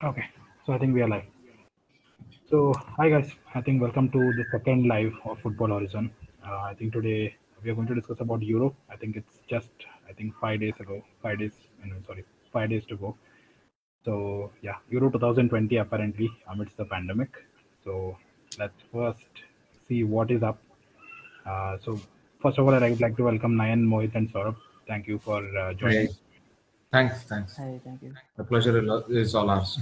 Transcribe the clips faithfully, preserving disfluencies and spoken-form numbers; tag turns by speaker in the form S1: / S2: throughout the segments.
S1: Okay, so I think we are live. So, hi guys, I think welcome to the second live of Football Horizon. Uh, I think today we are going to discuss about Euro. I think it's just, I think five days ago, five days, no, sorry, five days to go. So, yeah, Euro twenty twenty apparently amidst the pandemic. So, let's first see what is up. Uh, so, first of all, I would like to welcome Nayan, Mohit, and Saurabh. Thank you for uh, joining.
S2: Hey, thanks, thanks.
S3: Hi, thank you.
S2: The pleasure is is all ours.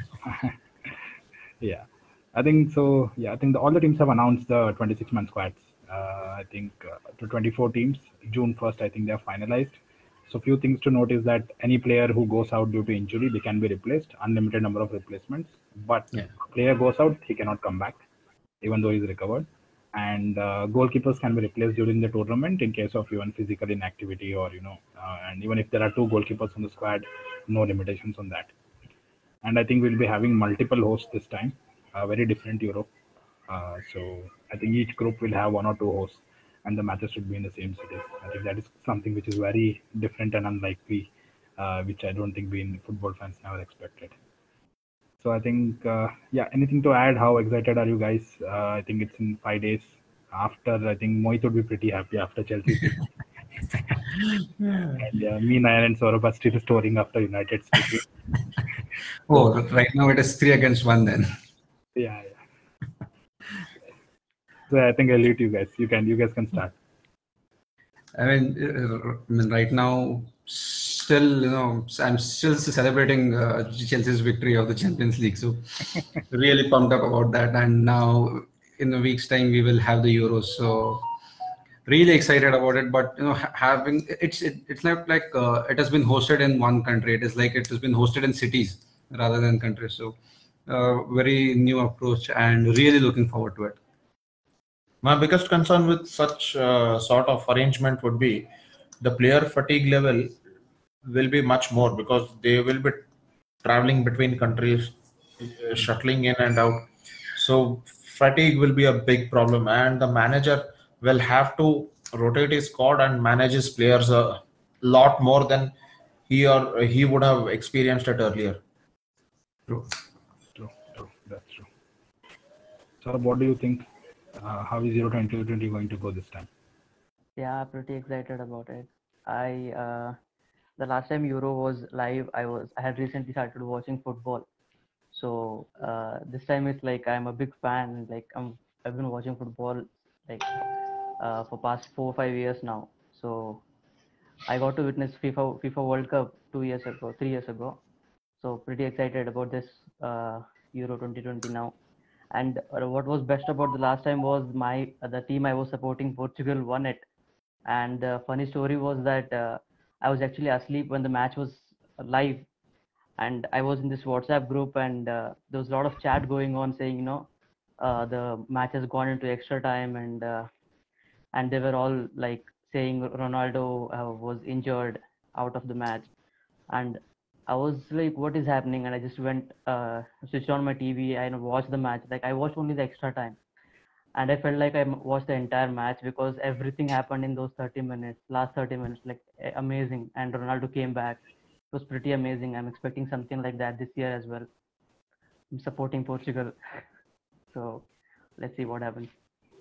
S1: Yeah, I think so. Yeah, I think the, all the teams have announced the twenty-six man squads. Uh, I think uh, to twenty-four teams, June first, I think they are finalized. So few things to note is that any player who goes out due to injury, they can be replaced, unlimited number of replacements. But
S2: Yeah.
S1: player goes out, he cannot come back, even though he's recovered. And uh, goalkeepers can be replaced during the tournament in case of even physical inactivity or you know, uh, and even if there are two goalkeepers on the squad, no limitations on that. And I think we'll be having multiple hosts this time, uh, very different Europe. Uh, so I think each group will have one or two hosts, and the matches should be in the same cities. I think that is something which is very different and unlikely, uh, which I don't think we in football fans never expected. So I think, uh, yeah, anything to add? How excited are you guys? Uh, I think it's in five days. After, I think Mohit would be pretty happy after Chelsea's defeat. And uh, me, Nayan, and Saurabh are still storing after United's defeat.
S2: Oh,
S1: So,
S2: right now it is three against one then.
S1: yeah, yeah. So I think I'll leave it to you guys. You can, you guys can start.
S2: I mean, uh, I mean, right now, still, you know, I'm still celebrating uh, Chelsea's victory of the Champions League. So, really pumped up about that. And now, in a week's time, we will have the Euros. So, really excited about it. But you know, ha- having it's it, it's not like uh, it has been hosted in one country. It is like it has been hosted in cities rather than countries. So, uh, very new approach and really looking forward to it.
S4: My biggest concern with such uh, sort of arrangement would be the player fatigue level will be much more because they will be traveling between countries, uh, shuttling in and out. So fatigue will be a big problem, and the manager will have to rotate his squad and manage his players a lot more than he or he would have experienced it earlier.
S2: True.
S1: True, true, that's true. So, what do you think? Uh, how is Euro twenty twenty going to go this time?
S3: Yeah, pretty excited about it. I uh, the last time Euro was live, I was I had recently started watching football. So uh, this time it's like I'm a big fan. Like I'm I've been watching football like uh, for past four or five years now. So I got to witness FIFA FIFA World Cup two years ago, three years ago. So pretty excited about this uh, Euro twenty twenty now. And uh, what was best about the last time was my uh, the team I was supporting, Portugal, won it. And the funny story was that uh, I was actually asleep when the match was live, and I was in this WhatsApp group, and uh, there was a lot of chat going on saying, you know, uh, the match has gone into extra time, and uh, and they were all like saying Ronaldo uh, was injured out of the match, and I was like, what is happening? And I just went, uh, switched on my T V and watched the match. Like I watched only the extra time, and I felt like I watched the entire match because everything happened in those thirty minutes, last thirty minutes, like amazing. And Ronaldo came back. It was pretty amazing. I'm expecting something like that this year as well. I'm supporting Portugal, so let's see what happens.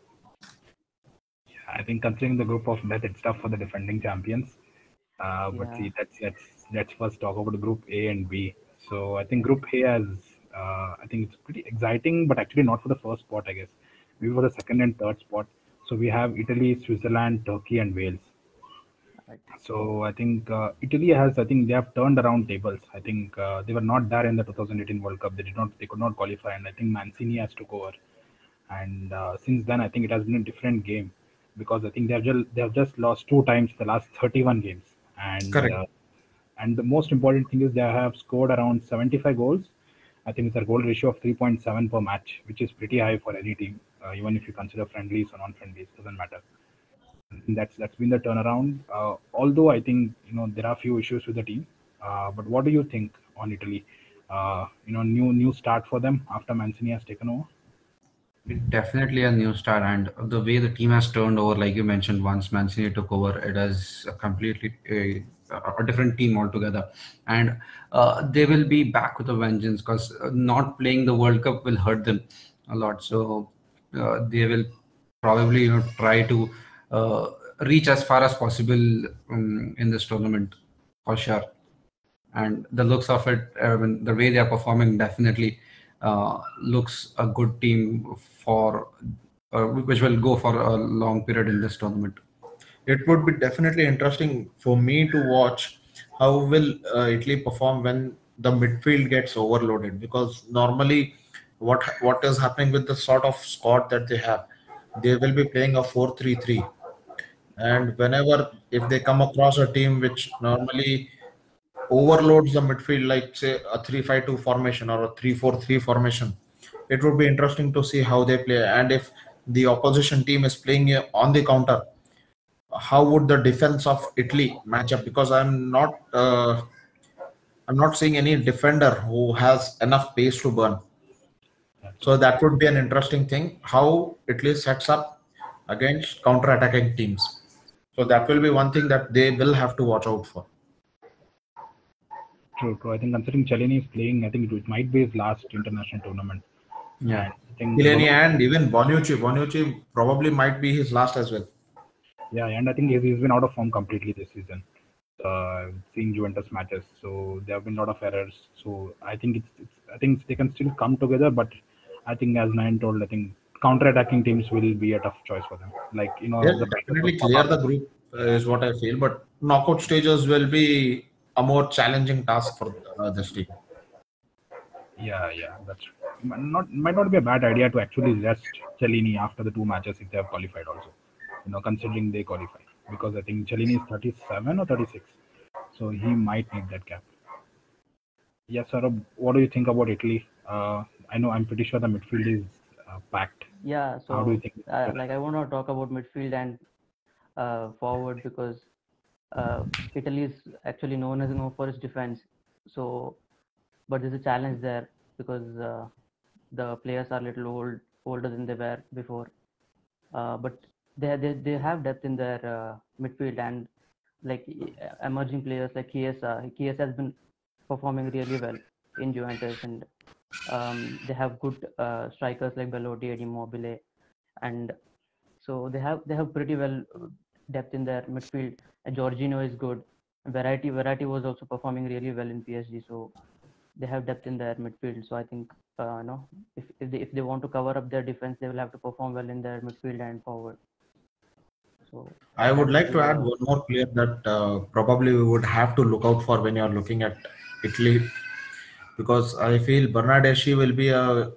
S1: I think considering the group of death, it's tough for the defending champions. Uh, but
S3: Yeah,
S1: see, let's let's let's first talk about Group A and B. So I think Group A has, uh, I think it's pretty exciting, but actually not for the first spot, I guess. Maybe for the second and third spot. So we have Italy, Switzerland, Turkey, and Wales.
S3: right.
S1: So I think uh, Italy has, I think they have turned around tables. I think uh, they were not there in the twenty eighteen World Cup. They did not, they could not qualify, and I think Mancini has took over. And uh, since then, I think it has been a different game because I think they have just they have just lost two times the last thirty-one games, and
S2: Correct.
S1: uh, and the most important thing is they have scored around seventy-five goals. I think it's a goal ratio of three point seven per match, which is pretty high for any team, uh, even if you consider friendlies or non-friendlies, doesn't matter. That's that's been the turnaround. Uh, although I think you know there are few issues with the team, uh, but what do you think on Italy? Uh, you know, new new start for them after Mancini has taken over.
S2: Definitely a new start, and the way the team has turned over, like you mentioned, once Mancini took over, it has completely uh, a different team altogether, and uh, they will be back with a vengeance, because not playing the World Cup will hurt them a lot. So uh, they will probably, you know, try to uh, reach as far as possible um, in this tournament for sure. And the looks of it, I mean, the way they are performing, definitely uh, looks a good team for uh, which will go for a long period in this tournament.
S4: It would be definitely interesting for me to watch how will uh, Italy perform when the midfield gets overloaded, because normally what what is happening with the sort of squad that they have, they will be playing a four three three, and whenever if they come across a team which normally overloads the midfield, like say a three five two formation or a three four three formation, it would be interesting to see how they play. And if the opposition team is playing uh, on the counter, how would the defense of Italy match up? Because I'm not uh, I'm not seeing any defender who has enough pace to burn. So that would be an interesting thing, how Italy sets up against counter-attacking teams. So that will be one thing that they will have to watch out for.
S1: True, true. I think considering Chiellini is playing, I think it, it might be his last international tournament.
S2: Yeah.
S1: And I think
S4: Chiellini and even Bonucci, Bonucci probably might be his last as well.
S1: Yeah, and I think he's, he's been out of form completely this season. Uh, seeing Juventus matches, so there have been a lot of errors. So I think it's, it's I think they can still come together, but I think as Nayan told, I think counter-attacking teams will be a tough choice for them. Like you know,
S4: They'll
S1: the
S4: definitely clear the group uh, is what I feel, but knockout stages will be a more challenging task for uh, this team.
S1: Yeah, yeah, that's might not might not be a bad idea to actually rest Chiellini after the two matches if they have qualified also. You know, considering they qualify, because I think Chiellini is thirty-seven or thirty-six, so he might need that cap. Yes, Saurabh, what do you think about Italy? Uh, I know I'm pretty sure the midfield is uh, packed.
S3: Yeah,
S1: How do you
S3: so
S1: think?
S3: uh, like I want to talk about midfield and uh, forward, because uh, Italy is actually known as known for its defense. So, but there's a challenge there because uh, the players are a little old, older than they were before. Uh, but they they they have depth in their uh, midfield, and like e- emerging players like Chiesa. Chiesa has been performing really well in Juventus, and um, they have good uh, strikers like Belotti, Eddie Immobile, and so they have they have pretty well uh, depth in their midfield. And Jorginho is good. Variety Variety was also performing really well in P S G, so they have depth in their midfield. So I think uh, no, if if they if they want to cover up their defense, they will have to perform well in their midfield and forward. So
S4: I would
S3: that
S4: like
S3: would
S4: to
S3: be
S4: add
S3: the
S4: one more player that uh, probably we would have to look out for when you're looking at Italy, because I feel Bernardeschi will be a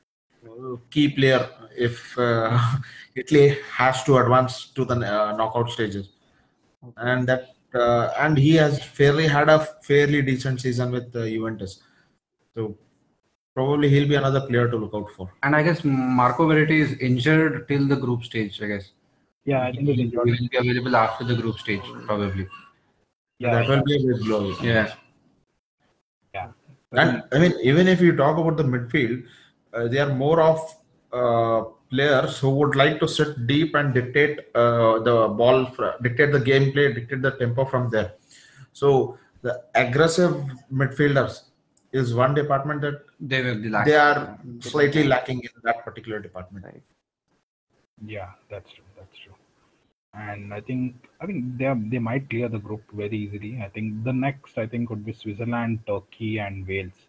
S4: key player if uh, Italy has to advance to the uh, knockout stages,
S3: okay.
S4: and that uh, and he has fairly had a fairly decent season with uh, Juventus, so probably he'll be another player to look out for.
S2: And I guess Marco Verratti is injured till the group stage, I guess.
S1: Yeah, I think he's
S2: He
S1: injured.
S2: will be available after the group stage, probably.
S1: Yeah,
S4: that will
S1: yeah,
S4: be a big blow.
S2: Yeah.
S1: yeah.
S4: And I mean, even if you talk about the midfield, uh, they are more of uh, players who would like to sit deep and dictate uh, the ball, fr- dictate the gameplay, dictate the tempo from there. So the aggressive midfielders is one department that
S2: They will be
S4: they
S2: lacking.
S4: are slightly lacking in that particular department.
S3: Right.
S1: Yeah, that's true. That's true. And I think I think they are, they might clear the group very easily. I think the next I think would be Switzerland, Turkey, and Wales.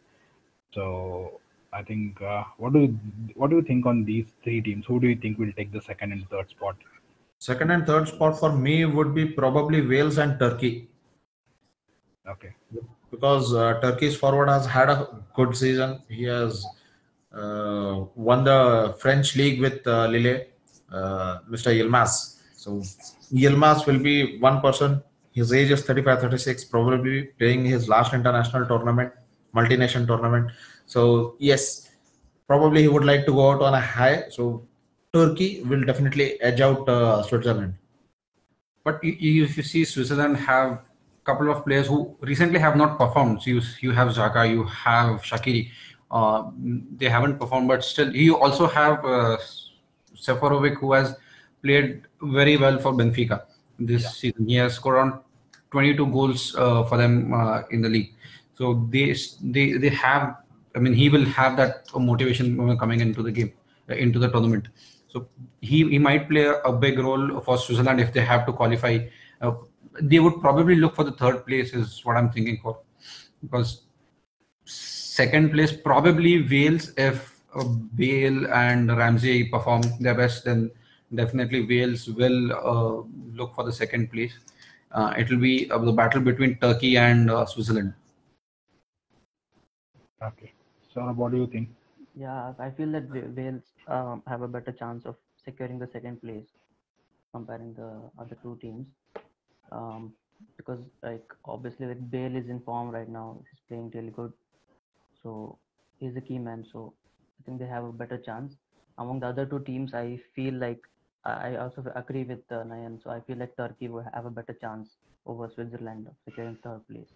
S1: So I think uh, what do you, what do you think on these three teams? Who do you think will take the second and third spot?
S4: Second and third spot for me would be probably Wales and Turkey,
S1: Okay.
S4: because uh, Turkey's forward has had a good season. He has uh, won the French league with uh, Lille, uh, Mister Yilmaz. So Yilmaz will be one person. His age is thirty-five, thirty-six, probably playing his last international tournament, multinational tournament. So yes, probably he would like to go out on a high. So Turkey will definitely edge out uh, Switzerland.
S2: But you, you, if you see, Switzerland have a couple of players who recently have not performed. So you, you have Xhaka, you have Shaqiri. Uh, they haven't performed, but still, you also have uh, Seferovic, who has played very well for Benfica this
S1: Yeah.
S2: season. He has scored on twenty-two goals uh, for them uh, in the league. So they they they have. I mean, he will have that motivation coming into the game, uh, into the tournament. So he he might play a, a big role for Switzerland if they have to qualify. Uh, they would probably look for the third place, is what I'm thinking for, because second place probably Wales. If uh, Bale and Ramsey perform their best, then definitely Wales will uh, look for the second place. Uh, it will be uh, the battle between Turkey and uh, Switzerland.
S1: Okay. So what do you think?
S3: Yeah, I feel that Wa- Wales um, have a better chance of securing the second place comparing the other two teams. Um, because like obviously like Bale is in form right now, he's playing really good, so he's a key man. So I think they have a better chance. Among the other two teams, I feel like I I also agree with uh, Nayan. So I feel like Turkey will have a better chance over Switzerland of securing third place.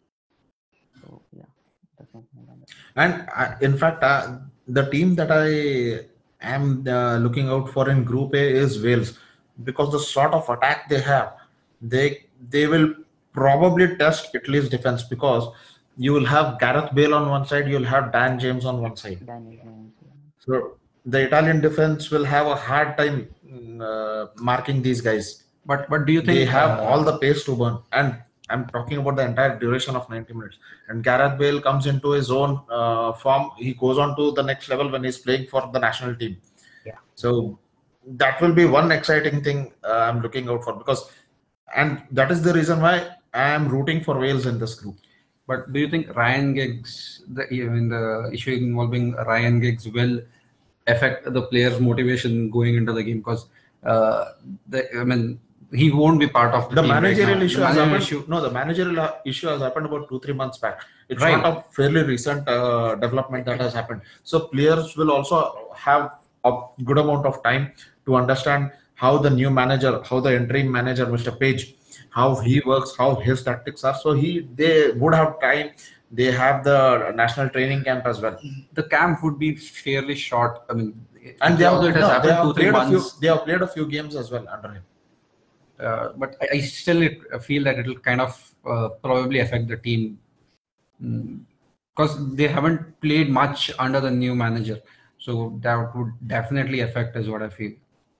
S3: So yeah, that's something like that.
S4: And uh, in fact, uh, the team that I am uh, looking out for in Group A is Wales, because the sort of attack they have, they they will probably test Italy's defense, because you will have Gareth Bale on one side, you'll have Dan James on one side.
S3: Danny James. Yeah.
S4: So the Italian defense will have a hard time mm, uh, marking these guys.
S2: But but do you
S4: They
S2: think
S4: have all
S2: uh,
S4: the pace to burn, and I'm talking about the entire duration of ninety minutes. And Gareth Bale comes into his own uh, form. He goes on to the next level when he's playing for the national team.
S1: Yeah.
S4: So that will be one exciting thing uh, I'm looking out for, because, and that is the reason why I am rooting for Wales in this group.
S2: But do you think Ryan Giggs, the even the issue involving Ryan Giggs, will affect the players' motivation going into the game? Because uh, the, I mean, he won't be part of the,
S4: The
S2: team right
S4: managerial
S2: now.
S4: issue
S2: The
S4: has
S2: managerial
S4: happened.
S2: issue,
S4: No, the managerial uh, issue has happened about two, three months back. It's
S2: right?
S4: not a fairly recent uh, development that has happened. So players will also have a good amount of time to understand how the new manager, how the interim manager, Mister Page, how he works, how his tactics are. So he, they would have time. They have the national training camp as well,
S2: The camp would be fairly short. I mean,
S4: and they
S2: although
S4: have
S2: it has
S4: no, they
S2: happened two
S4: have
S2: three
S4: played a few.
S2: months,
S4: They have played a few games as well under him.
S2: uh, but I, I still it, feel that it will kind of uh, probably affect the team, because they haven't played much under the new manager. So that would definitely affect, is what I feel.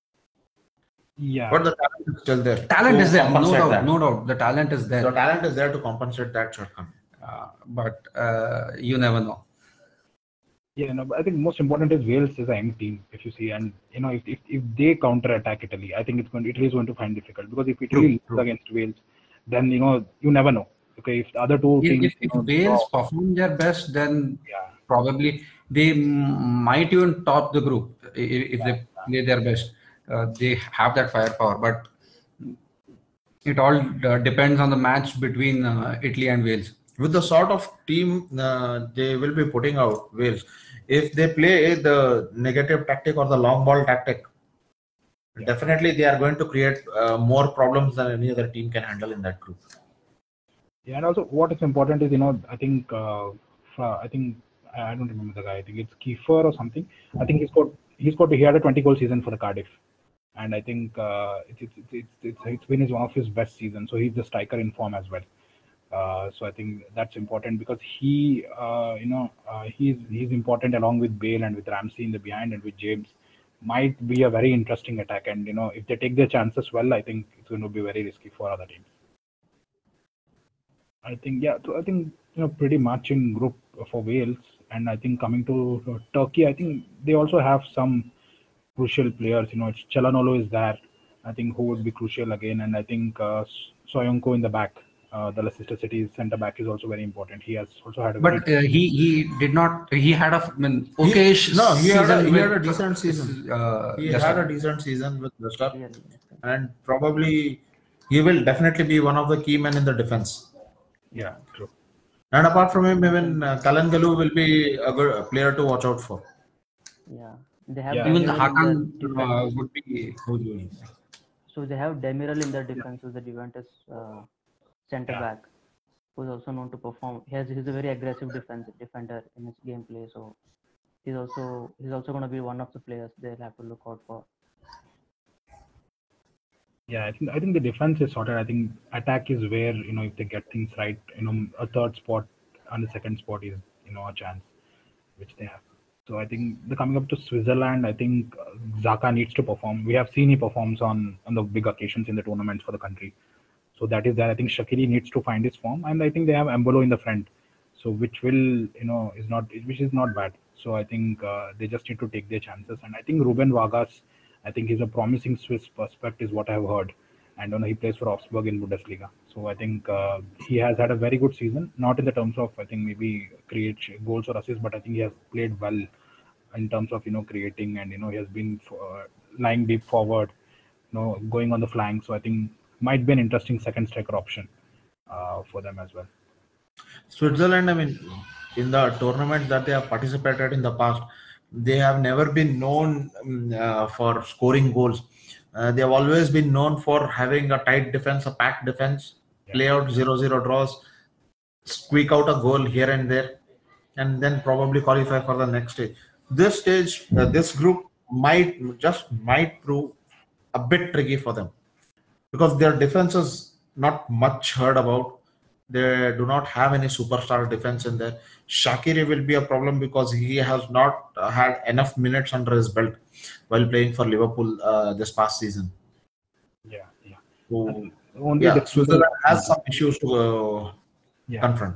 S1: Yeah.
S4: But the talent is still there.
S2: Talent
S4: to
S2: is there, no
S4: compensate
S2: doubt,
S4: that.
S2: no doubt. The talent is there.
S4: The talent is there to compensate that shortcoming.
S2: Uh, but uh, you never know.
S1: Yeah, no, but I think most important is Wales is a young team, if you see, and you know if, if, if they counter attack Italy, I think it's going Italy is going to find difficult, because if Italy
S2: True,
S1: loses
S2: true.
S1: against Wales, then you know you never know. Okay, if the other two
S2: If,
S1: teams,
S2: if,
S1: you
S2: if
S1: know,
S2: Wales
S1: draw,
S2: perform their best, then
S1: yeah,
S2: probably they m- might even top the group if, if
S1: yeah,
S2: they play their best. Uh, they have that firepower, but it all uh, depends on the match between uh, Italy and Wales.
S4: With the sort of team uh, they will be putting out, Wales, if they play the negative tactic or the long ball tactic,
S1: yeah.
S4: definitely they are going to create uh, more problems than any other team can handle in that group.
S1: Yeah, and also what is important is, you know, I think, uh, fra- I think I don't remember the guy. I think it's Kiefer or something. I think he's got he's got he had a twenty goal season for the Cardiff, and I think uh, it's, it's it's it's it's it's been his one of his best seasons. So he's the striker in form as well. Uh, so I think that's important, because he, uh, you know, uh, he's he's important along with Bale and with Ramsey in the behind and with James. Might be a very interesting attack, and you know, if they take their chances well, I think it's going to be very risky for other teams. I think, yeah, so I think, you know, pretty much in group for Wales, and I think coming to uh, Turkey, I think they also have some crucial players. You know, Çalhanoğlu is there. I think who would be crucial again, and I think uh, Soyuncu in the back, uh, the Leicester City centre back, is also very important. He has also had a very
S2: But uh, he he did not. He had a I mean,
S4: He,
S2: okayish
S4: no, he had a
S2: season
S4: he had a
S2: with
S4: decent
S2: uh,
S4: season.
S2: uh,
S4: He had
S2: Leicester.
S4: a decent season with Leicester,
S3: Really.
S4: and probably he will definitely be one of the key men in the defense.
S1: yeah,
S3: Yeah.
S1: true.
S4: And apart from him,
S3: I
S4: even
S3: think
S4: uh, Kalangalu will be a good uh, player to watch out for.
S3: yeah. They have
S1: Yeah,
S2: Even
S3: Demiral in their
S2: Hakan
S3: defense.
S2: uh, would be.
S3: So they have Demiral in their
S1: yeah,
S3: defense, who's the Juventus uh, centre
S1: yeah.
S3: back, who's also known to perform. He has he's a very aggressive defense defender in his gameplay. So he's also he's also going to be one of the players they'll have to look out for.
S1: Yeah, I think I think the defense is sorted. I think attack is where, you know, if they get things right, you know, a third spot and a second spot is, you know, a chance which they have. So I think the coming up to Switzerland, I think uh, Zaka needs to perform. We have seen he performs on on the big occasions in the tournaments for the country. So that is there. I think Shaqiri needs to find his form, and I think they have Embolo in the front, so which will, you know, is not which is not bad. So I think uh, they just need to take their chances, and I think Ruben Vargas, I think he's a promising Swiss prospect, is what I've heard, and you know, he plays for Augsburg in Bundesliga. So I think uh, he has had a very good season, not in the terms of I think maybe create goals or assists, but I think he has played well in terms of, you know, creating, and you know, he has been uh, lying deep forward, you know, going on the flank. So I think might be an interesting second striker option uh, for them as well.
S4: Switzerland, I mean, in the tournaments that they have participated in the past, they have never been known um, uh, for scoring goals. Uh, they have always been known for having a tight defense, a packed defense,
S1: Yeah.
S4: play out zero zero draws, squeak out a goal here and there, and then probably qualify for the next stage. This stage, uh, this group might just might prove a bit tricky for them because their defense is not much heard about. They do not have any superstar defense in there. Shaqiri will be a problem because he has not uh, had enough minutes under his belt while playing for Liverpool uh, this past season.
S1: Yeah, yeah. I
S4: So,
S1: think only
S4: yeah,
S1: differential.
S4: Switzerland has some issues to uh,
S1: Yeah,
S4: confront.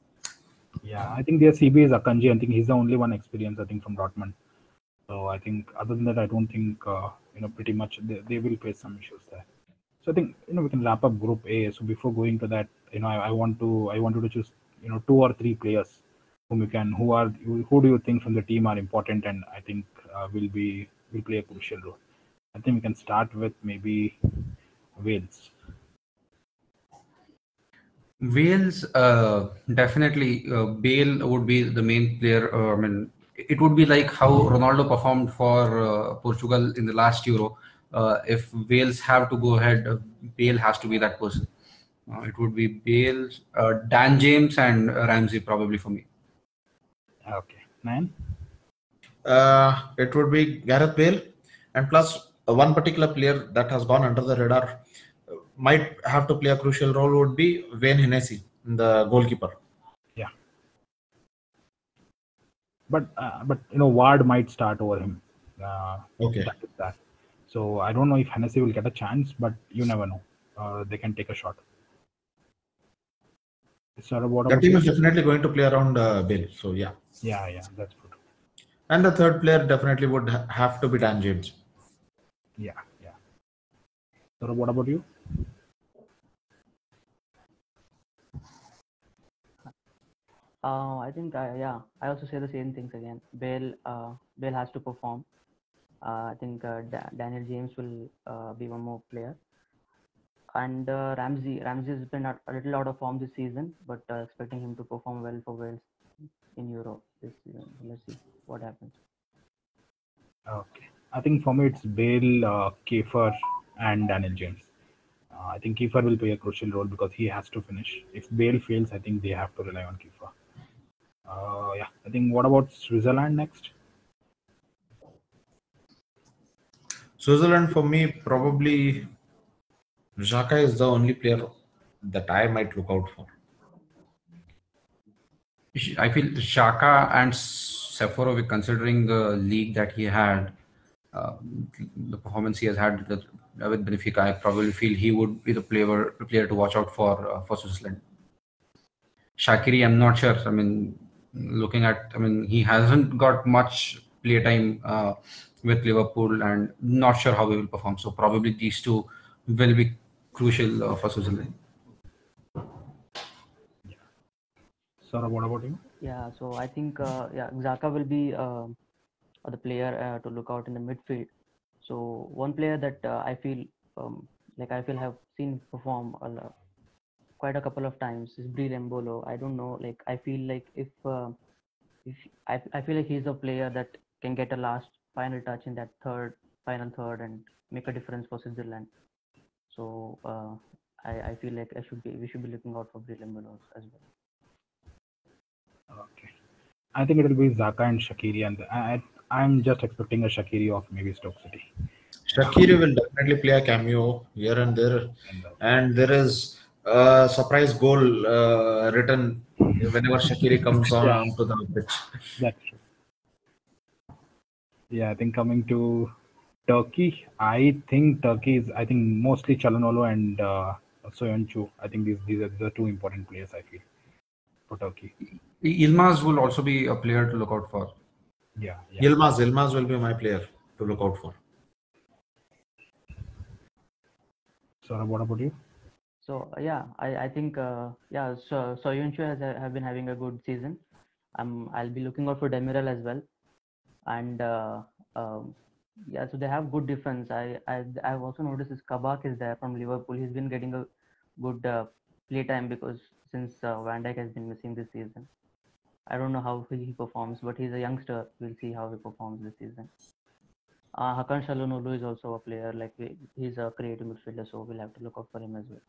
S1: yeah. I think their C B is Akanji. I think he's the only one experienced, I think, from Dortmund. So I think other than that, I don't think uh, you know, pretty much they, they will face some issues there. So I think, you know, we can wrap up Group A. So before going to that, you know, I, I want to I wanted to choose, you know, two or three players whom you can who are who do you think from the team are important, and I think uh, will be will play a crucial role. I think we can start with maybe Wales.
S2: Wales, uh, definitely, uh, Bale would be the main player. Uh, I mean, it would be like how Ronaldo performed for uh, Portugal in the last Euro. Uh, if Wales have to go ahead, uh, Bale has to be that person. Uh, it would be Bale, uh, Dan James, and Ramsey probably for me.
S1: Okay, nine.
S4: Uh, it would be Gareth Bale, and plus uh, one particular player that has gone under the radar uh, might have to play a crucial role would be Wayne Hennessy, the goalkeeper.
S1: Yeah, but uh, but you know, Ward might start over him. Uh,
S4: Okay.
S1: that is that. So I don't know if Hennessy will get a chance, but you never know. Uh, they can take a shot. So what
S4: The
S1: about
S4: team
S1: you?
S4: is definitely going to play around uh, Bale. So yeah,
S1: Yeah, yeah, that's good.
S4: and the third player definitely would ha- have to be Dan James.
S1: Yeah, yeah. So what about you?
S3: Uh, I think I, yeah, I also say the same things again. Bale, uh, Bale has to perform. Uh, I think uh, da- Daniel James will uh, be one more player, and uh, Ramsey. Ramsey has been a, a little out of form this season, but uh, expecting him to perform well for Wales in Europe this season. Let's see what happens.
S1: Okay. I think for me it's Bale, uh, Kiefer, and Daniel James. Uh, I think Kiefer will play a crucial role because he has to finish. If Bale fails, I think they have to rely on Kiefer. Uh, yeah. I think what about Switzerland next?
S4: Switzerland for me probably Xhaka is the only player that I might look out for.
S2: I feel Xhaka and Seferovic, considering the league that he had, uh, the performance he has had with, with Benfica, I probably feel he would be the player player to watch out for uh, for Switzerland. Shaqiri, I'm not sure. I mean, looking at, I mean, he hasn't got much playtime uh, with Liverpool, and not sure how he will perform. So probably these two will be crucial uh, for Switzerland.
S1: Sora, what about you?
S3: Yeah, so I think uh, yeah, Xhaka will be uh, the player uh, to look out in the midfield. So one player that uh, I feel um, like I feel have seen perform a lot, quite a couple of times is Breel Embolo. I don't know, like I feel like if uh, if I, I feel like he's a player that can get a last final touch in that third final third and make a difference for Switzerland. So uh, I, I feel like I should be we should be looking out for Breel Embolo as well.
S1: Okay. I think it will be Zaka and Shaqiri, and I, I'm just expecting a Shaqiri of maybe Stoke City.
S4: Shaqiri will definitely play a cameo here and there,
S1: And, uh,
S4: and there is a surprise goal uh, written whenever Shaqiri comes on
S1: Yeah.
S4: onto the pitch.
S1: That's true. Yeah, I think coming to Turkey, I think Turkey is, I think mostly Çalhanoğlu and uh, Soyuncu. I think these these are the two important players I feel for Turkey.
S2: Yilmaz will also be a player to look out for.
S1: Yeah, yeah.
S4: Yilmaz, Yilmaz will be my player to look out for.
S1: Saurabh, what about you?
S3: So uh, yeah, I I think uh, yeah, so Soyuncu has uh, have been having a good season. I'm I'll be looking out for Demiral as well, and uh, um, yeah, so they have good defense. I I I've also noticed this Kabak is there from Liverpool. He's been getting a good uh, play time because since uh, Van Dijk has been missing this season. I don't know how he performs, but he's a youngster. We'll see how he performs this season. Uh, Hakan Çalhanoğlu is also a player. Like we, he's a creative midfielder, so we'll have to look out for him as well.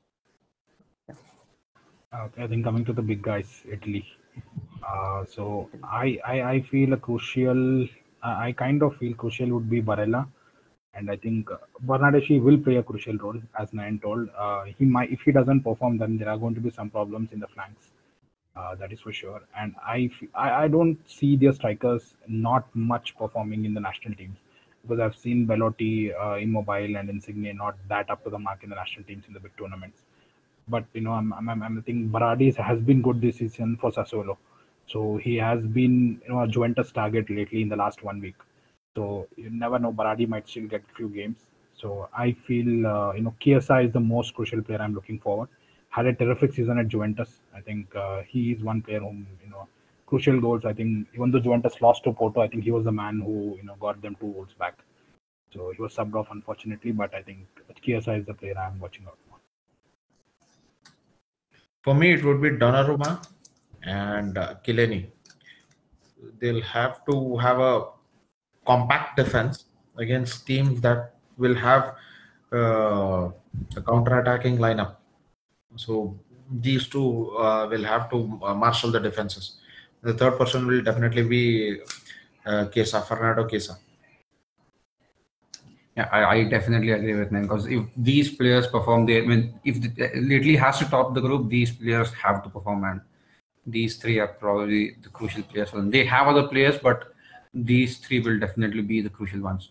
S1: Okay, I think coming to the big guys, Italy. Uh, so I, I I feel a crucial. I I kind of feel crucial would be Barella, and I think uh, Bernardeschi will play a crucial role, as Nayan told. Uh, he might, if he doesn't perform, then there are going to be some problems in the flanks. Uh, that is for sure. And I, f- I, I don't see their strikers not much performing in the national teams because I've seen Belotti, uh, Immobile, and Insigne not that up to the mark in the national teams in the big tournaments. But you know, I'm, I'm, I'm I think Berardi has been good this season for Sassuolo. So he has been, you know, a Juventus target lately in the last one week. So you never know, Berardi might still get a few games. So I feel, uh, you know, Chiesa is the most crucial player I'm looking forward. Had a terrific season at Juventus. I think uh, he is one player whom, you know, crucial goals. I think even though Juventus lost to Porto, I think he was the man who, you know, got them two goals back. So he was subbed off unfortunately, but I think Chiesa is the player I'm watching out for.
S4: For me, it would be Donnarumma and uh, Kileni. They'll have to have a compact defense against teams that will have uh, a counter-attacking lineup. So these two uh, will have to uh, marshal the defenses. The third person will definitely be uh, Chiesa, Fernando Chiesa.
S2: Yeah, I, I definitely agree with Nan because if these players perform, they I mean, if the, Italy has to top the group, these players have to perform, and these three are probably the crucial players for them. They have other players, but these three will definitely be the crucial ones.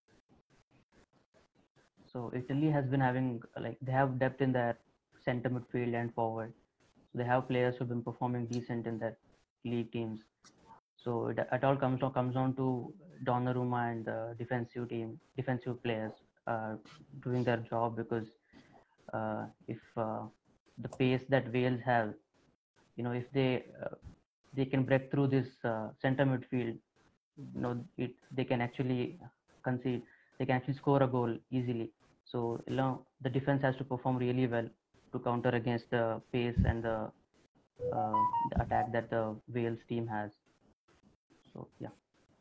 S3: So Italy has been having like they have depth in their center midfield and forward. So they have players who've been performing decent in their league teams. So it, it all comes down comes down to Donnarumma and the defensive team, defensive players uh, doing their job because uh, if uh, the pace that Wales have, you know, if they uh, they can break through this uh, center midfield, you know, it they can actually concede, they can actually score a goal easily. So you know, the defense has to perform really well to counter against the pace and the, uh, the attack that the Wales team has. So yeah.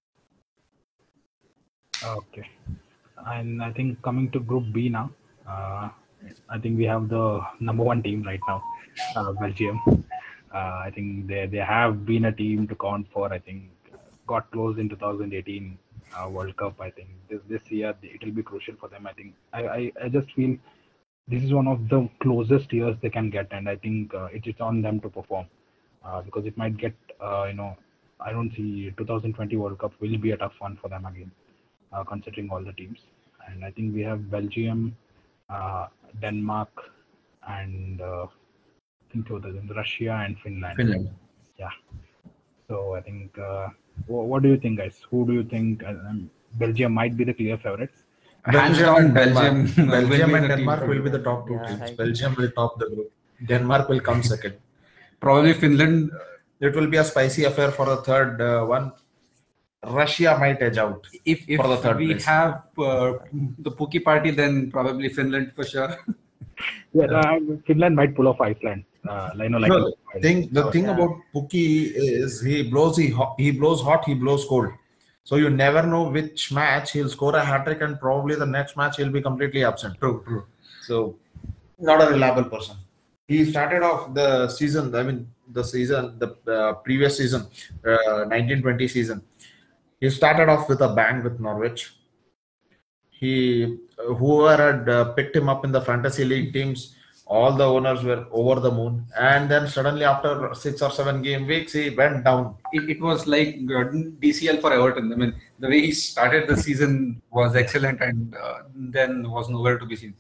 S1: Okay. And I think coming to Group B now, uh, I think we have the number one team right now, uh, Belgium. Uh, I think they they have been a team to count for. I think got close in two thousand eighteen uh, World Cup. I think this this year it will be crucial for them. I think I, I, I just feel this is one of the closest years they can get, and I think uh, it is on them to perform uh, because it might get uh, you know I don't see two thousand twenty World Cup will be a tough one for them again, uh, considering all the teams. And I think we have Belgium, uh, Denmark, and uh, I think two others, Russia and Finland.
S2: Finland.
S1: Yeah. So I think, uh, wha- what do you think, guys? Who do you think uh, um, Belgium might be the clear favorites?
S2: Hands
S4: Belgium
S2: down,
S4: and
S2: Belgium.
S4: Belgium,
S2: will
S4: Belgium
S2: be
S4: and
S2: the team
S4: Denmark
S2: to
S4: will be
S2: beat.
S4: the top two
S3: Yeah,
S4: teams.
S3: right.
S4: Belgium will top the group. Denmark will come second.
S2: Probably Finland.
S4: It will be a spicy affair for the third uh, one. Russia might edge out
S2: If if
S4: for the third
S2: we
S4: place.
S2: have uh, the Pookie party, then probably Finland for sure.
S1: Yeah, uh, Finland might pull off Iceland. Uh, you know, like
S4: No, the thing the
S1: uh,
S4: thing
S3: Yeah.
S4: about Pookie is he blows he ho- he blows hot, he blows cold. So you never know which match he'll score a hat trick, and probably the next match he'll be completely absent.
S2: True, true.
S4: So not a reliable person. He started off the season. I mean, the season, the uh, previous season, uh, nineteen twenty season. He started off with a bang with Norwich. He, whoever had uh, picked him up in the fantasy league teams, all the owners were over the moon. And then suddenly, after six or seven game weeks, he went down.
S2: It, it was like uh, D C L for Everton. I mean, the way he started the season was excellent, and uh, then was nowhere to be seen.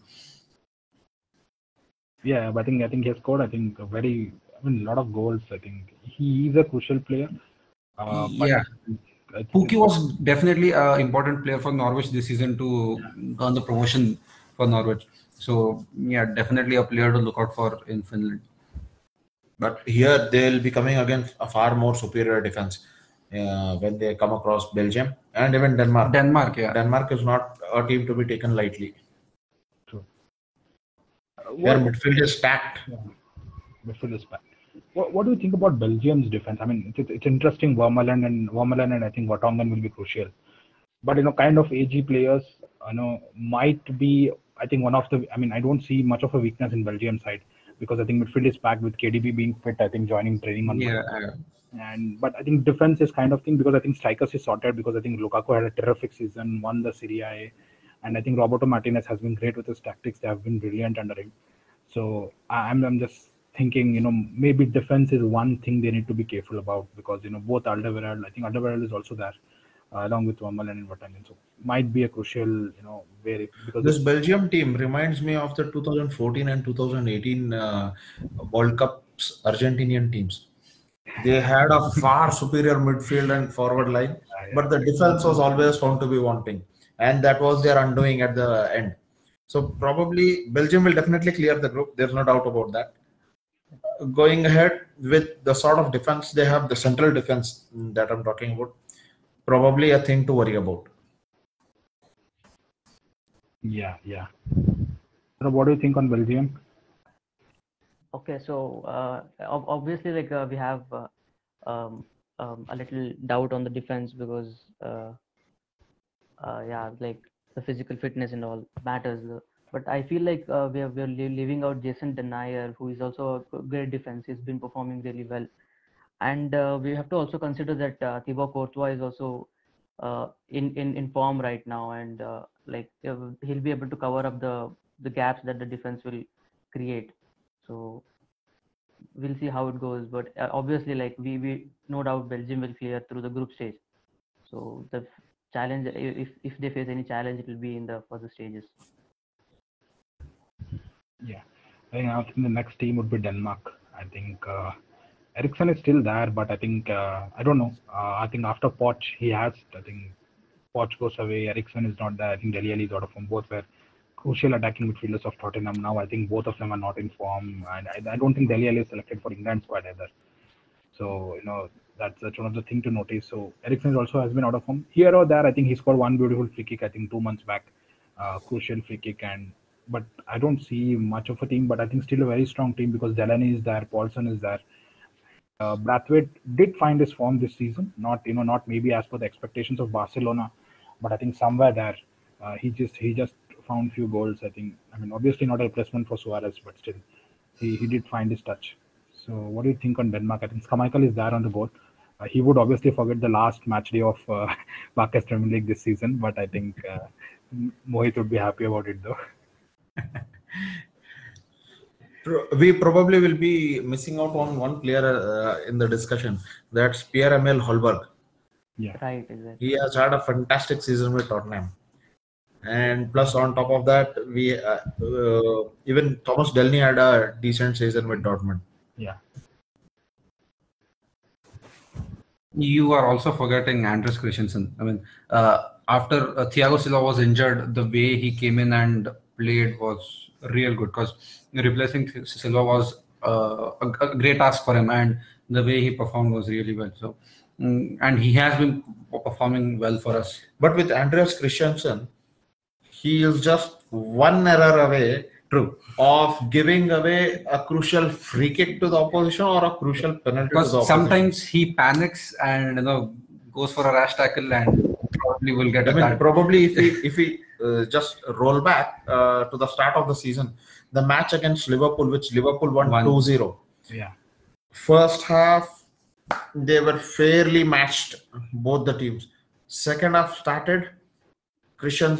S1: Yeah, but I think I think he has scored. I think a very, I mean, a lot of goals. I think he is a crucial player. Uh, but
S2: Yeah.
S1: I think
S2: Pookie
S1: it's-
S2: was definitely an important player for Norwich this season to earn the promotion for Norwich. So yeah, definitely a player to look out for in Finland.
S4: But here they'll be coming against a far more superior defense uh, when they come across Belgium and even Denmark.
S2: Denmark, yeah.
S4: Denmark is not a team to be taken lightly.
S1: True.
S4: Their
S1: What,
S4: midfield is stacked.
S1: midfield is back. What, what do you think about Belgium's defense? I mean, it's, it's interesting. Vermaelen and Vermaelen and I think Vertonghen will be crucial. But you know, kind of A G players, you know, might be. I think one of the. I mean, I don't see much of a weakness in Belgium side because I think midfield is packed with K D B being fit. I think joining training on.
S2: Yeah.
S1: And but I think defense is kind of thing because I think strikers is sorted because I think Lukaku had a terrific season, won the Serie A, and I think Roberto Martinez has been great with his tactics. They have been brilliant under him. So I'm I'm just thinking, you know, maybe defense is one thing they need to be careful about because you know both Alderweireld, I think Alderweireld is also there uh, along with Vermaelen and Vertonghen. So might be a crucial, you know, where because
S4: This Belgium team reminds me of the two thousand fourteen and two thousand eighteen uh, World Cup's Argentinian teams. They had a far superior midfield and forward line, but the defense was always found to be wanting, and that was their undoing at the end. So probably Belgium will definitely clear the group. There's no doubt about that. Going ahead with the sort of defense they have, the central defense that I'm talking about, probably a thing to worry about.
S1: yeah, yeah. So what do you think on Belgium?
S3: Okay, so uh, ob- obviously, like uh, we have uh, um, um, a little doubt on the defense because, uh, uh, yeah, like the physical fitness and all matters. uh, But I feel like uh, we are we are li- leaving out Jason Denayer, who is also a great defense. He's been performing really well, and uh, we have to also consider that uh, Thibaut Courtois is also uh, in in in form right now, and uh, like uh, he'll be able to cover up the the gaps that the defense will create. So we'll see how it goes, but uh, obviously like we we no doubt Belgium will clear through the group stage. So the f- challenge, i- if if they face any challenge, it will be in the further stages.
S1: Yeah, I think I think the next team would be Denmark. I think uh, Ericsson is still there, but I think uh, I don't know. Uh, I think after Poch, he has. I think Poch goes away. Ericsson is not there. I think Dele Alli is out of form. Both were crucial attacking midfielders of Tottenham. Now I think both of them are not in form, and I, I don't think Dele Alli is selected for England squad either. So you know that's, that's one of the thing to notice. So Ericsson also has been out of form here or there. I think he scored one beautiful free kick. I think two months back, uh, crucial free kick, and but I don't see much of a team. But I think still a very strong team because Delaney is there, Paulson is there. Uh, Brathwaite did find his form this season. Not you know not maybe as per the expectations of Barcelona, but I think somewhere there uh, he just he just found few goals. I think I mean obviously not a replacement for Suarez, but still he, he did find his touch. So what do you think on Denmark? I think Schmeichel is there on the board. Uh, he would obviously forget the last match day of uh, Barca's Premier League this season, but I think uh, Mohit would be happy about it though.
S4: We probably will be missing out on one player uh, in the discussion. That's Pierre-Emile Holberg.
S1: Yeah.
S3: Right, exactly.
S4: He has had a fantastic season with Tottenham, and plus on top of that, we uh, uh, even Thomas Delaney had a decent season with Dortmund.
S1: Yeah.
S2: You are also forgetting Andres Christensen. I mean, uh, after uh, Thiago Silva was injured, the way he came in and played was real good because replacing Silva was uh, a, a great task for him, and the way he performed was really well. So, mm, and he has been performing well for us.
S4: But with Andreas Christensen, he is just one error away, true, of giving away a crucial free kick to the opposition or a crucial penalty to the
S2: Because
S4: opposition.
S2: sometimes he panics and you know goes for a rash tackle and probably will get
S4: I
S2: a
S4: mean,
S2: card.
S4: probably if we if we uh, just roll back uh, to the start of the season, the match against Liverpool, which Liverpool won
S2: One.
S4: two zero.
S1: Yeah.
S4: First half, they were fairly matched, both the teams. Second half started, Christensen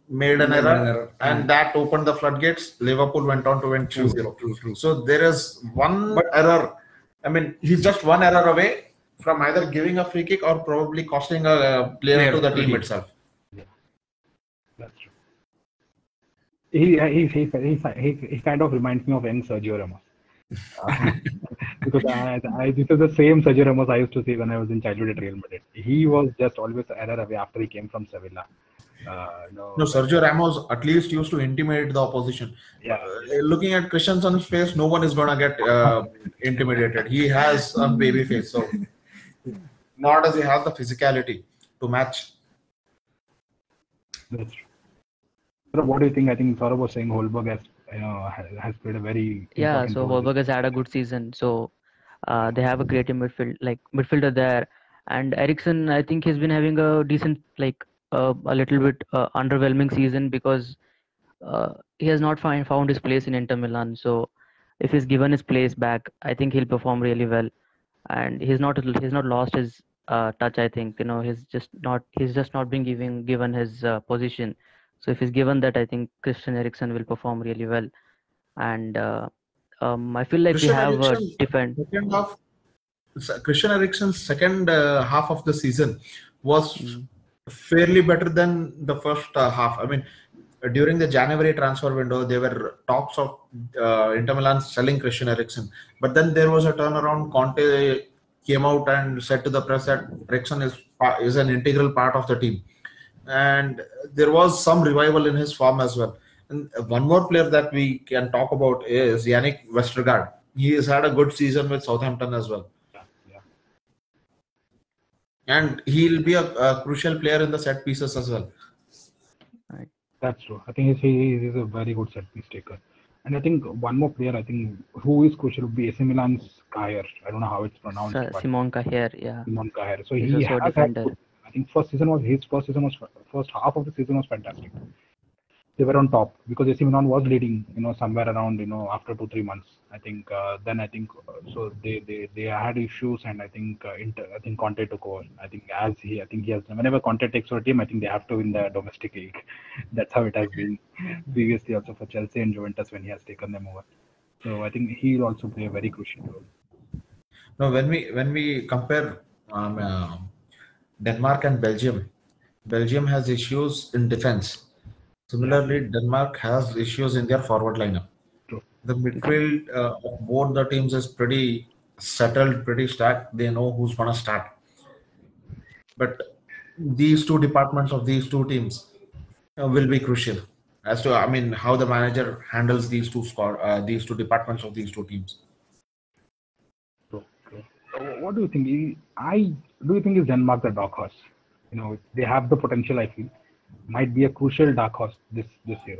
S4: made an
S2: Made
S4: error,
S2: an error.
S4: and
S2: Hmm.
S4: that opened the floodgates. Liverpool went on to win two zero.
S2: True, true.
S4: So there is one
S2: But-
S4: error. I mean, he's just one error away from either giving a free kick or probably costing a player
S2: Player
S4: to the
S2: to the
S4: team
S2: team.
S4: itself.
S1: That's true. He he he he, he, he kind of reminds me of young Sergio Ramos. Uh, because I, I this is the same Sergio Ramos I used to see when I was in childhood at Real Madrid. He was just always an error away after he came from Sevilla. Uh, you know,
S4: No, Sergio Ramos at least used to intimidate the opposition.
S1: Yeah.
S4: Uh, looking at Christensen's face, no one is gonna get uh, intimidated. He has a baby face, so nor does he have the physicality to match.
S1: That's true. So what do you think? I think Saurabh was saying Holberg has you know has, has played a very
S3: Yeah,
S1: important
S3: so
S1: role in
S3: Holberg has had a good season. So uh, they have a great midfield, like midfielder there, and Ericsson. I think he's been having a decent, like uh, a little bit uh, underwhelming season because uh, he has not find, found his place in Inter Milan. So if he's given his place back, I think he'll perform really well. And he's not he's not lost his uh, touch. I think you know he's just not he's just not been given given his uh, position. So if he's given that, I think Christian Eriksen will perform really well. And uh, um, I feel like we
S4: Christian
S3: have a
S4: Eriksen,
S3: defend.
S4: second half, Christian Eriksen's second uh, half of the season was
S3: Mm.
S4: fairly better than the first uh, half. I mean, during the January transfer window, there were talks of uh, Inter Milan selling Christian Eriksen, but then there was a turnaround. Conte came out and said to the press that Eriksen is pa- is an integral part of the team, and there was some revival in his form as well. And one more player that we can talk about is Yannick Westergaard. He has had a good season with Southampton as well,
S1: Yeah, yeah.
S4: and he'll be a, a crucial player in the set pieces as well.
S1: That's true. I think he's, he he's a very good set piece taker. And I think one more player, I think, who is crucial would be A C Milan's Kajer. I don't know how it's pronounced.
S3: Sa-
S1: but
S3: Simon Kajer, yeah,
S1: Simon Kajer. So
S3: he's
S1: he
S3: also a
S1: has had
S3: defender.
S1: good, I think first season was his first season was first half of the season was fantastic. They were on top because A C Milan was leading, you know, somewhere around, you know, after two three months. I think uh, then I think uh, so they, they they had issues, and I think uh, Inter, I think Conte took over. I think as he I think he has whenever Conte takes over a team, I think they have to win the domestic league. That's how it has been previously also for Chelsea and Juventus when he has taken them over. So I think he'll also play a very crucial role.
S4: Now, when we when we compare um, uh, Denmark and Belgium, Belgium has issues in defense. Similarly, Denmark has issues in their forward lineup.
S1: True.
S4: The midfield uh, of both the teams is pretty settled, pretty stacked. They know who's gonna start. But these two departments of these two teams uh, will be crucial as to, I mean, how the manager handles these two squad, uh, these two departments of these two teams.
S1: True, true. So what do you think? He- I do you think is Denmark the dark horse? You know, they have the potential. I feel might be a crucial dark horse this this year.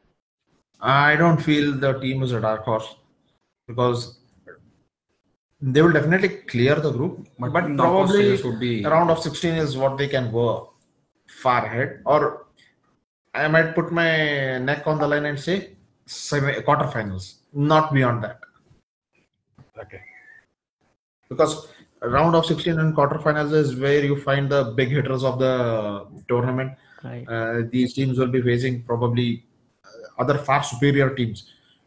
S4: I don't feel the team is a dark horse because they will definitely clear the group, but,
S2: But knockout
S4: probably
S2: stages would be-
S4: a round of sixteen is what they can go far ahead. Or I might put my neck on the line and say semi quarterfinals, not beyond that.
S1: Okay.
S4: Because a round of sixteen and quarterfinals is where you find the big hitters of the tournament.
S3: Right.
S4: Uh, these teams will be facing probably uh, other far superior teams.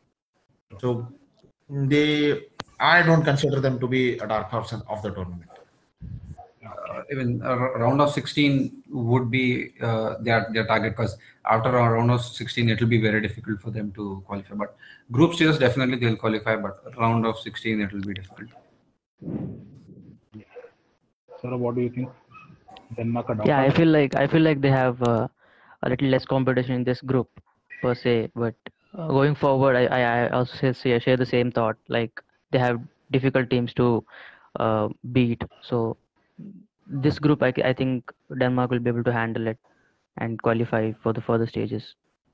S4: So they, I don't consider them to be a dark horse of the tournament.
S2: Uh, even a r- round of sixteen would be uh, their their target, because after a round of sixteen it will be very difficult for them to qualify. But group stages definitely they'll qualify, but round of sixteen it will be difficult.
S1: So what do you think? Denmark a dark
S3: Yeah, I
S1: horse?
S3: feel like I feel like they have uh, a little less competition in this group per se, but uh, going forward, I, I, I also say, say, share the same thought. Like they have difficult teams to uh, beat. So this group, I, I think Denmark will be able to handle it and qualify for the further stages.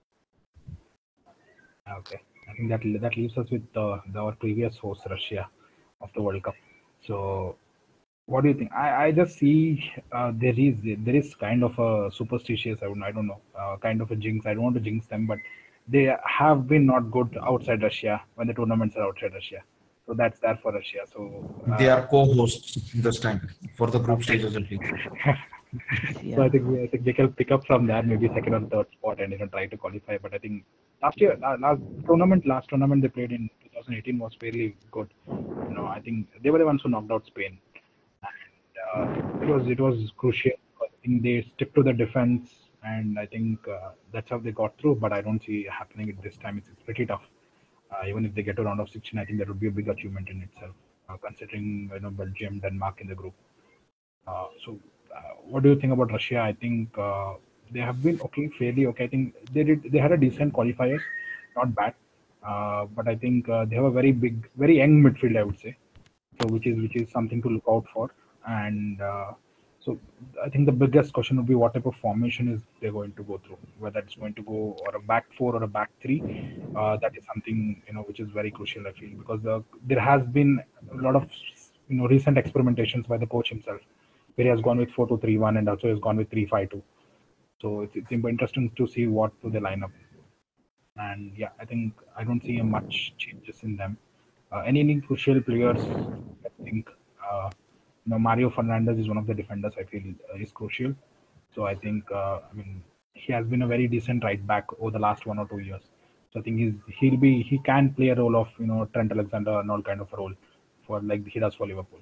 S1: Okay. I think that that leaves us with uh, the, our previous host, Russia, of the World Cup. So, what do you think? I, I just see uh, there is there is kind of a superstitious. I don't I don't know, uh, kind of a jinx. I don't want to jinx them, but they have been not good outside Russia when the tournaments are outside Russia. So that's there for Russia. So uh,
S4: They are co-hosts this time for the group stages at least.
S3: Yeah.
S1: So I think I think they can pick up from there, maybe second or third spot, and you know try to qualify. But I think last year, la- last tournament, last tournament they played in twenty eighteen was fairly good. You know, I think they were the ones who knocked out Spain, and uh, it was it was crucial. I think they stick to the defense, and I think uh, that's how they got through. But I don't see it happening at this time. It's, it's pretty tough. Uh, even if they get to round of sixteen, I think that would be a big achievement in itself, uh, considering you know Belgium, Denmark in the group. Uh, so, uh, what do you think about Russia? I think uh, they have been okay, fairly okay. I think they did they had a decent qualifiers, not bad. Uh, but I think uh, they have a very big, very young midfield, I would say. So, which is which is something to look out for. And uh, so, I think the biggest question would be what type of formation is they're going to go through. Whether it's going to go or a back four or a back three. Uh, that is something you know which is very crucial. I feel because the, there has been a lot of you know recent experimentations by the coach himself where he has gone with four two three one and also has gone with three five two. So it's, it's interesting to see what do they line up. And yeah, I think I don't see a much changes in them. Uh, any, any crucial players, I think uh, you know Mario Fernandez is one of the defenders I feel uh, is crucial. So I think uh, I mean he has been a very decent right back over the last one or two years. So I think he's he'll be he can play a role of you know Trent Alexander-Arnold kind of a role for like he does for Liverpool.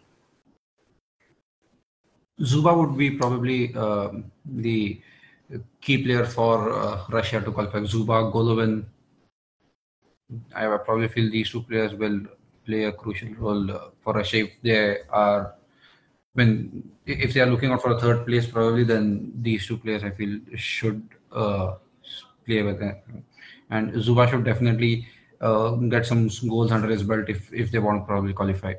S2: Zuba would be probably uh, the key player for uh, Russia to qualify. Zuba, Golovin. I probably feel these two players will play a crucial role uh, for Russia if they are. When if they are looking out for a third place, probably then these two players I feel should uh, play with them. And Zuba should definitely uh, get some goals under his belt if if they want to probably qualify.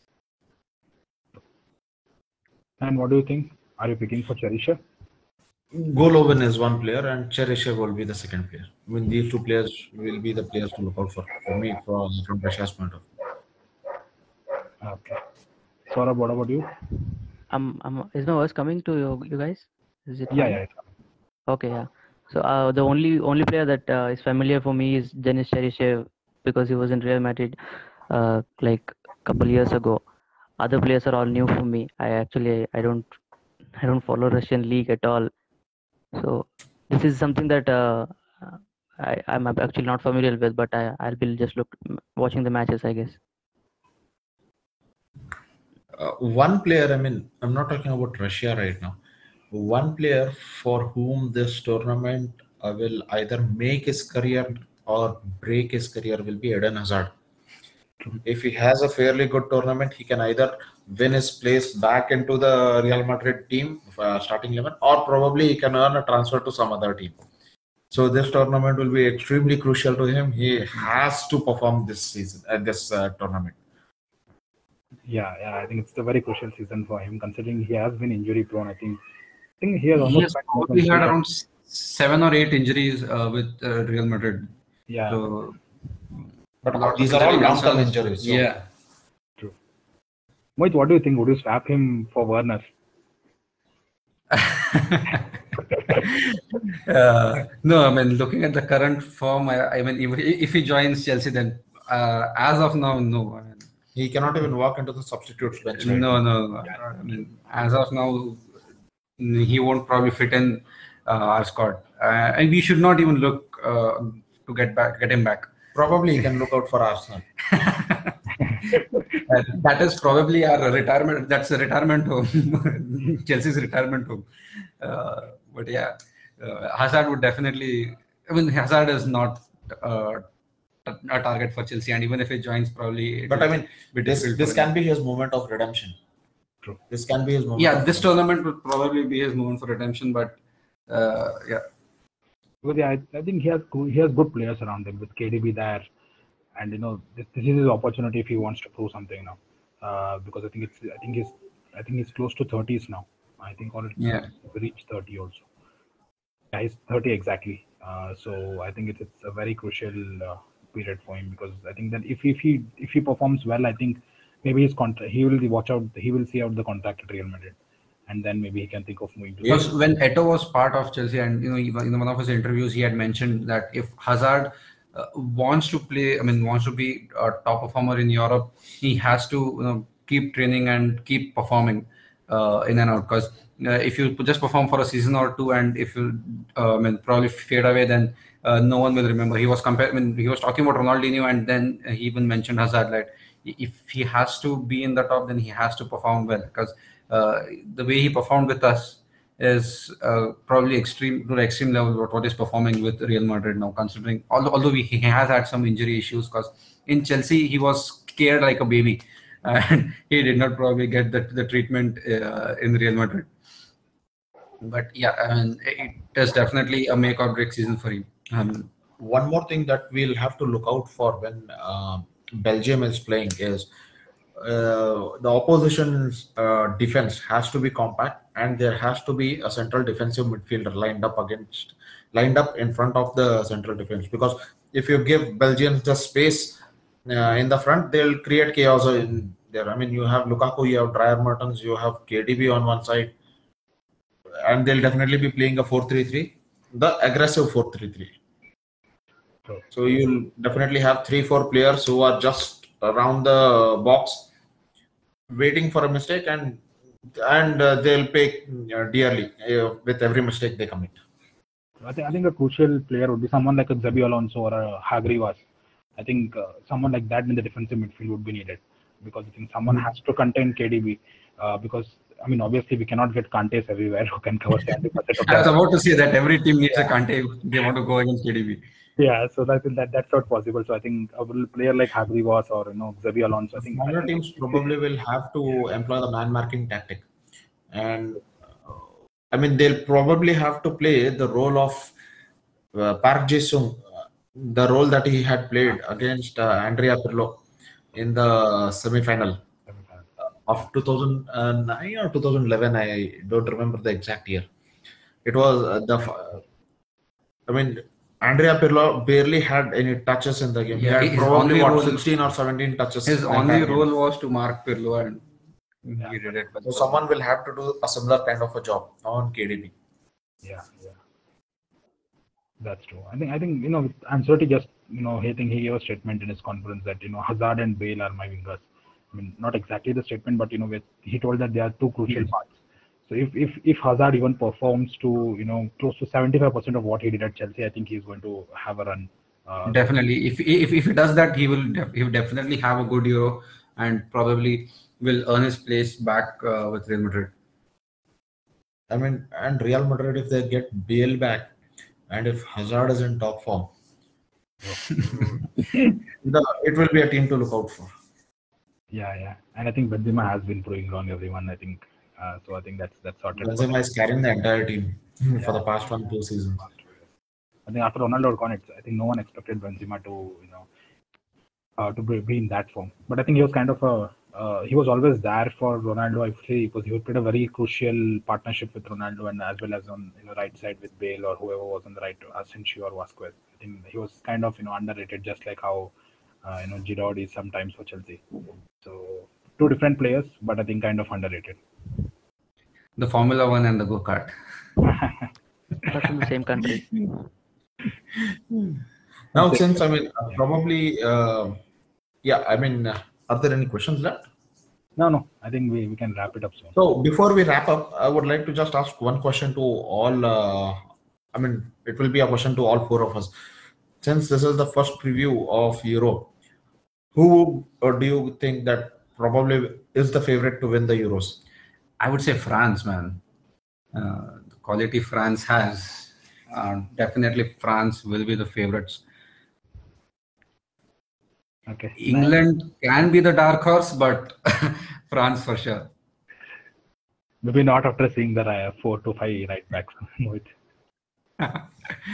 S1: And what do you think? Are you picking for Cheryshev?
S4: Golovin is one player and Cheryshev will be the second player. I mean, these two players will be the players to look out for, for me from, from Russia's point of view.
S1: Okay. Saurabh, what about you?
S3: Um, um, is my voice coming to you, you guys? Is it
S1: Yeah,
S3: fine?
S1: yeah. It's
S3: Okay, yeah. So uh, the only only player that uh, is familiar for me is Denis Cheryshev because he was in Real Madrid uh, like a couple years ago. Other players are all new for me. I actually I don't I don't follow Russian league at all. So this is something that uh, I I'm actually not familiar with, but I I'll be just look watching the matches, I guess.
S4: Uh, one player, I mean, I'm not talking about Russia right now. One player for whom this tournament uh, will either make his career or break his career will be Eden Hazard. If he has a fairly good tournament, he can either win his place back into the Real Madrid team, uh, starting eleven, or probably he can earn a transfer to some other team. So this tournament will be extremely crucial to him. He has to perform this season at uh, this uh, tournament.
S1: Yeah, yeah, I think it's a very crucial season for him, considering he has been injury prone. I think, I think he has
S2: He
S1: almost
S2: has
S1: spent
S2: probably had around seven or eight injuries uh, with uh, Real Madrid.
S1: Yeah,
S2: So,
S4: but these are all long-term injuries. So.
S2: Yeah.
S1: True. Mohit, what do you think? Would you swap him for Werner?
S2: uh, no, I mean, looking at the current form, I, I mean, if, if he joins Chelsea, then uh, as of now, no. I mean,
S4: he cannot even walk into the substitutes bench. Right
S2: no,
S4: now.
S2: no, no. I mean, as of now, he won't probably fit in uh, our squad, uh, and we should not even look uh, to get back, get him back.
S4: Probably he can look out for Arsenal.
S2: Uh, that is probably our retirement. That's a retirement home, Chelsea's retirement home. Uh, but yeah, uh, Hazard would definitely. I mean, Hazard is not uh, a target for Chelsea, and even if he joins, probably.
S4: But I mean, this this can be his moment of redemption.
S1: True.
S4: This can be his moment.
S2: Yeah, this tournament would probably be his moment for redemption, but uh, yeah.
S1: Because yeah, I, I think he has he has good players around him with K D B there. And you know this, this is his opportunity if he wants to prove something now, uh, because I think it's I think he's I think he's close to thirties now. I think or
S2: yeah,
S1: reached thirty also. Yeah, he's thirty exactly. Uh, so I think it's it's a very crucial uh, period for him because I think that if if he if he performs well, I think maybe his contract he will watch out he will see out the contract at Real Madrid, and then maybe he can think of moving to.
S2: Because when Eto'o was part of Chelsea, and you know, in one of his interviews, he had mentioned that if Hazard Uh, wants to play, I mean, wants to be a top performer in Europe, he has to you know, keep training and keep performing. uh, in and out. Because uh, if you just perform for a season or two, and if you uh, I mean, probably fade away, then uh, no one will remember. He was compared. I mean, he was talking about Ronaldinho, and then he even mentioned Hazard. Like, if he has to be in the top, then he has to perform well. Because uh, the way he performed with us is uh, probably extreme to the extreme level what, what is performing with Real Madrid now, considering although, although we, he has had some injury issues. Because in Chelsea he was cared like a baby, and he did not probably get the, the treatment uh, in Real Madrid. But yeah, I mean, it is definitely a make or break season for him. Um,
S4: One more thing that we'll have to look out for when uh, Belgium is playing is uh, the opposition's uh, defense has to be compact, and there has to be a central defensive midfielder lined up against lined up in front of the central defense. Because if you give Belgians the space uh, in the front, they'll create chaos in there. I mean, you have Lukaku, you have Dreyer Mertens, you have K D B on one side, and they'll definitely be playing a four three three, the aggressive four three three. So you'll definitely have three, four players who are just around the box, waiting for a mistake, and and uh, they'll pay uh, dearly uh, with every mistake they commit.
S1: I think I think a crucial player would be someone like a Xabi Alonso or a Hargreaves. I think uh, someone like that in the defensive midfield would be needed, because I think someone has to contain K D B. Uh, because I mean, obviously we cannot get Kantes everywhere who can cover seventy percent of
S2: I was
S1: the.
S2: about to say that every team needs a Kante if they want to go against K D B.
S1: Yeah, so that, that that's not possible. So I think a player like Hargreaves or you know Xabi Alonso, I think, I
S4: Smaller
S1: think
S4: teams probably will have to employ the man marking tactic, and uh, I mean they'll probably have to play the role of uh, Park Ji-sung, uh, the role that he had played against uh, Andrea Pirlo in the semi-final of two thousand nine or two thousand eleven. I don't remember the exact year. It was uh, the f- I mean, Andrea Pirlo barely had any touches in the game. He
S2: Yeah,
S4: had
S2: his
S4: probably
S2: only
S4: what
S2: role-
S4: sixteen or seventeen touches.
S2: His
S4: in the
S2: only
S4: entire game.
S2: role was to mark Pirlo, and he did it.
S4: So someone will have to do a similar kind of a job on K D B.
S1: yeah, yeah, that's true. I think I think you know with Ancelotti just you know he think he gave a statement in his conference that you know Hazard and Bale are my wingers. I mean, not exactly the statement, but you know with, he told that they are two crucial
S2: Yes.
S1: parts. So if if if Hazard even performs to you know close to seventy-five percent of what he did at Chelsea, I think he's going to have a run. Uh,
S2: Definitely, if, if if he does that, he will def- he will definitely have a good Euro, and probably will earn his place back uh, with Real Madrid.
S4: I mean, and Real Madrid, if they get Bale back, and if Hazard is in top form, the, it will be a team to look out for.
S1: yeah, yeah, and I think Benzema has been proving wrong everyone. I think uh, so. I think that's that's sorted.
S4: Benzema is carrying the entire team for the past one two seasons.
S1: I think after Ronaldo had gone, it's, I think no one expected Benzema to you know uh, to be, be in that form. But I think he was kind of a uh, he was always there for Ronaldo. I would say because he played a very crucial partnership with Ronaldo, and as well as on you know right side with Bale or whoever was on the right, Asensio or Vasquez. I think he was kind of you know underrated, just like how uh, you know Giroud is sometimes for Chelsea. So two different players, but I think kind of underrated.
S2: The Formula One and the go kart.
S3: That's in the same country.
S4: Now, since I mean, uh, probably, uh, yeah, I mean, uh, are there any questions left?
S1: No, no. I think we, we can wrap it up soon.
S4: So before we wrap up, I would like to just ask one question to all. Uh, I mean, it will be a question to all four of us. Since this is the first preview of Euro, who or do you think that probably is the favorite to win the Euros?
S2: I would say France, man. Uh, the quality France has, uh, definitely France will be the favorites.
S1: Okay.
S2: England can be the dark horse, but France for sure.
S1: Maybe not after seeing the uh, four to five right backs. Mohit.
S2: I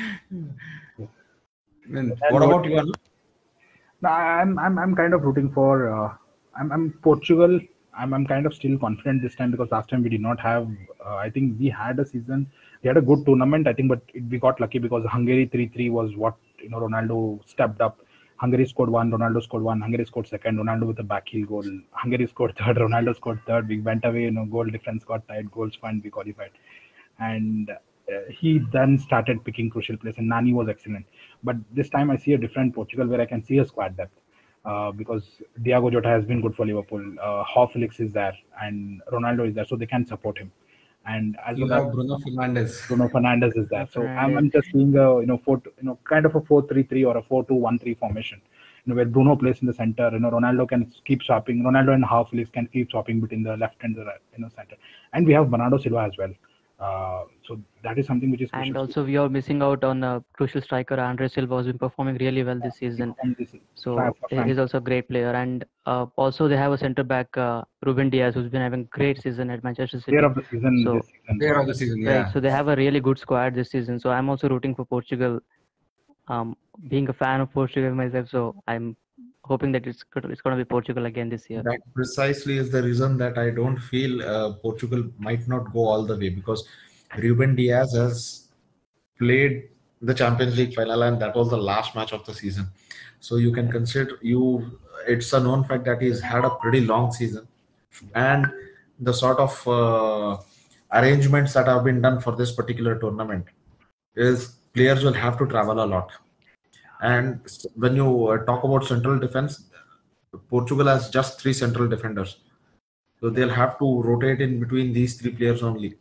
S2: mean,
S4: What about you, Anu?
S1: No, I'm I'm I'm kind of rooting for. Uh, I'm I'm Portugal. I'm I'm kind of still confident this time because last time we did not have. Uh, I think we had a season. We had a good tournament. I think, but it, we got lucky because Hungary three three was what you know. Ronaldo stepped up. Hungary scored one. Ronaldo scored one. Hungary scored second. Ronaldo with a back heel goal. Hungary scored third. Ronaldo scored third. We went away. You know, goal difference got tied. Goals fine. We qualified, and uh, he then started picking crucial players. And Nani was excellent. But this time I see a different Portugal where I can see a squad depth. uh, because Diego Jota has been good for Liverpool. Uh, Joao Felix is there, and Ronaldo is there, so they can support him. And as
S2: You
S1: well as
S2: have Bruno Fernandes.
S1: Bruno Fernandes is there.
S3: Bruno
S1: So I'm, I'm
S3: Fernandes.
S1: just seeing a you know four you know kind of a four three three or a four two one three formation. You know where Bruno plays in the center. You know Ronaldo can keep swapping. Ronaldo and Joao Felix can keep swapping between the left and the right, you know center. And we have Bernardo Silva as well. Uh, so that is something which is
S3: And
S1: crucial.
S3: also we are missing out on a crucial striker. Andre Silva has been performing really well this season.
S1: And this is
S3: So
S1: for
S3: he
S1: France.
S3: is also a great player. And uh, also they have a centre back, uh, Ruben Diaz, who's been having a great season at Manchester City.
S1: Player of the season
S3: So
S1: this season.
S2: Player of the season,
S3: right,
S2: yeah.
S3: so they have a really good squad this season. So I'm also rooting for Portugal. Um, being a fan of Portugal myself, so I'm hoping that it's go- it's going to be Portugal again this year.
S4: That precisely is the reason that I don't feel uh, Portugal might not go all the way, because Ruben Diaz has played the Champions League final and that was the last match of the season. So you can consider you it's a known fact that he's had a pretty long season, and the sort of uh, arrangements that have been done for this particular tournament is players will have to travel a lot. And s- when you uh, talk about central defense, Portugal has just three central defenders. So they'll have to rotate in between these three players only.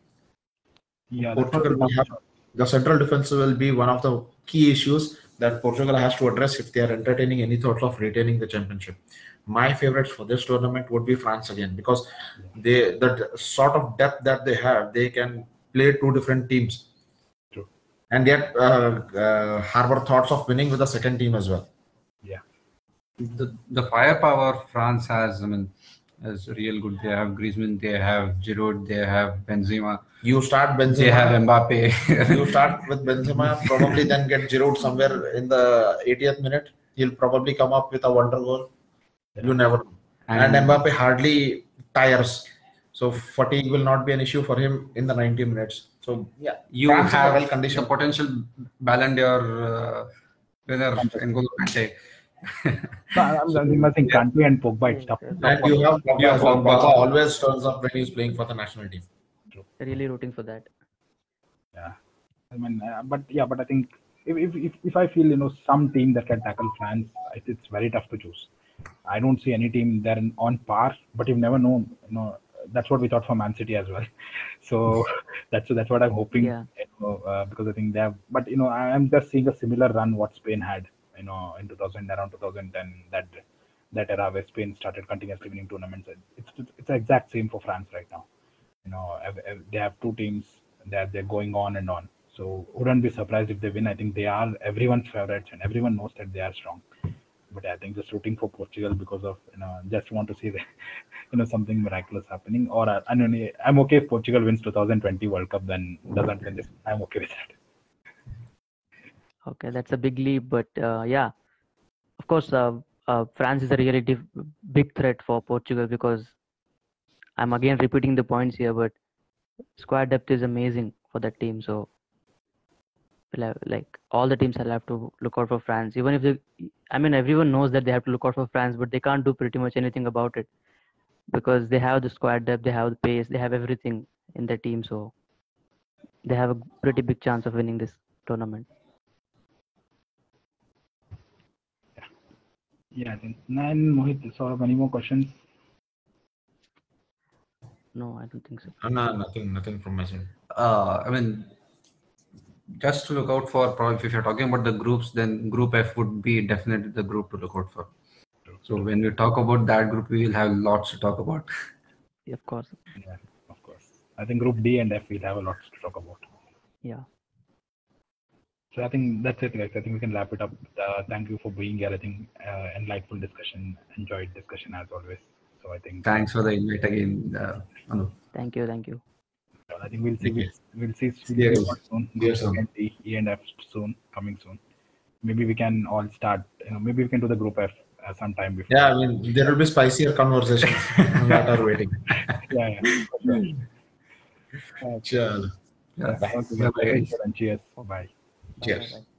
S1: Yeah, that's
S4: Portugal will have the central defense will be one of the key issues that Portugal has to address if they are entertaining any thought of retaining the championship. My favorites for this tournament would be France again, because they the sort of depth that they have, they can play two different teams,
S1: True.
S4: and yet uh, uh, harbor thoughts of winning with the second team as well.
S1: Yeah.
S2: The the firepower France has, I mean, is real good. They have Griezmann, they have Giroud, they have Benzema,
S4: You start
S2: they have
S4: Benzema,
S2: Mbappe.
S4: you start with Benzema, probably then get Giroud somewhere in the eightieth minute. He'll probably come up with a wonder goal. You never know. And,
S2: And-
S4: Mbappe hardly tires, so fatigue will not be an issue for him in the ninety minutes. So yeah,
S2: You
S4: France is a
S2: have
S4: well
S2: the
S4: conditioned.
S2: potential Ballon d'Or uh, winner N'Golo Kante.
S1: No, I'm, I'm, I'm saying Kante and Pogba. It's
S3: Yes,
S1: tough.
S3: yes.
S4: And you have Pogba.
S2: You have
S4: as well.
S2: Pogba.
S4: Pogba always turns up when he's playing for the national team.
S3: Really rooting for that.
S1: Yeah, I mean, uh, but yeah, but I think if, if if if I feel you know some team that can tackle France, it, it's very tough to choose. I don't see any team there in, on par, but you've never known. You know, that's what we thought for Man City as well. So that's that's what I'm hoping.
S3: Yeah.
S1: You know, uh, because I think they have. But you know, I, I'm just seeing a similar run what Spain had. You know, in two thousand around two thousand ten, that that era where Spain started continuously winning tournaments. It's it's, it's the exact same for France right now. You know, ev- ev- they have two teams that they're going on and on. So wouldn't be surprised if they win. I think they are everyone's favorites, and everyone knows that they are strong. But I think just rooting for Portugal because of you know just want to see the, you know something miraculous happening. Or uh, I mean, I'm okay if Portugal wins two thousand twenty World Cup, then doesn't win this. I'm okay with that.
S3: Okay, that's a big leap, but uh, yeah, of course, uh, uh, France is a really diff- big threat for Portugal because I'm again repeating the points here, but squad depth is amazing for that team. So, we'll have- like all the teams will have to look out for France. Even if they, I mean, everyone knows that they have to look out for France, but they can't do pretty much anything about it because they have the squad depth, they have the pace, they have everything in their team. So, they have a pretty big chance of winning this tournament.
S1: Yeah, I think. And Mohit, so have any more questions?
S3: No, I don't think so.
S4: Uh, no, nothing, nothing from my side.
S2: Uh, I mean, just to look out for, probably if you're talking about the groups, then Group F would be definitely the group to look out for. So when we talk about that group, we will have lots to talk about.
S3: Yeah, of course.
S1: Yeah, of course. I think Group D and F will have a lot to talk about.
S3: Yeah.
S1: So I think that's it, guys. I think we can wrap it up. Uh, thank you for being here. I think uh, enlightful discussion, enjoyed discussion as always. So I think
S2: Thanks for the invite again, uh, Anu.
S3: Thank you. Thank you.
S1: I think we'll see.
S4: Thank
S1: We'll,
S4: you.
S1: we'll see.
S2: See
S1: We'll
S2: you
S1: see
S2: guys.
S1: what soon.
S2: See you
S1: Group
S2: soon.
S1: second, E, E and F soon, coming soon. Maybe we can all start. You know, maybe we can do the Group F uh, sometime before.
S4: Yeah, I mean, there will be spicier conversations that are waiting.
S1: Yeah, yeah. For sure. Uh,
S4: Chalo.
S2: Yeah.
S1: okay,
S2: Bye-bye,
S1: guys.
S2: guys.
S1: And cheers. Bye.
S3: Bye,
S4: Cheers.
S3: bye, bye.